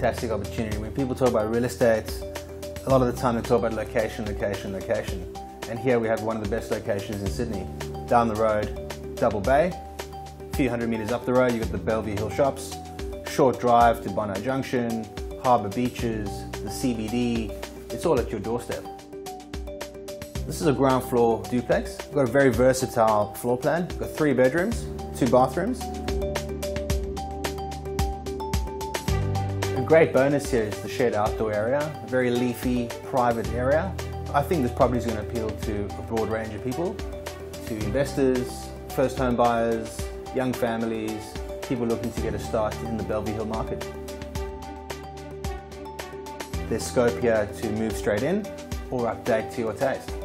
fantastic opportunity. When people talk about real estate, a lot of the time they talk about location, location, location. And here we have one of the best locations in Sydney. Down the road, Double Bay. A few hundred metres up the road, you've got the Bellevue Hill Shops. Short drive to Bondi Junction, Harbour Beaches, the CBD. It's all at your doorstep. This is a ground floor duplex. We've got a very versatile floor plan. We've got 3 bedrooms, 2 bathrooms. A great bonus here is the shared outdoor area, a very leafy, private area. I think this property is going to appeal to a broad range of people, to investors, first home buyers, young families, people looking to get a start in the Bellevue Hill market. There's scope here to move straight in or update to your taste.